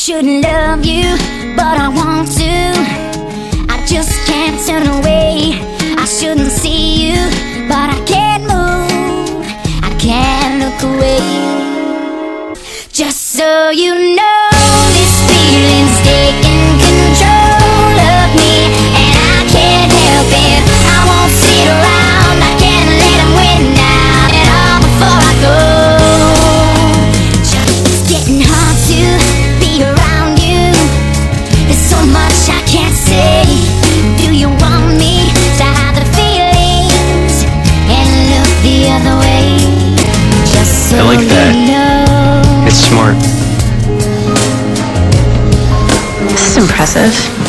shouldn't love you, but I want to. I just can't turn away. I shouldn't see you, but I can't move. I can't look away. Just so you know, this feeling's taking control of me, and I can't help it. I won't sit around. I can't let them win now and all before I go. Just getting hard to be around you. There's so much I can't say. Do you want me to hide the feelings and look the other way? Just so I like that. you know. It's smart. This is impressive.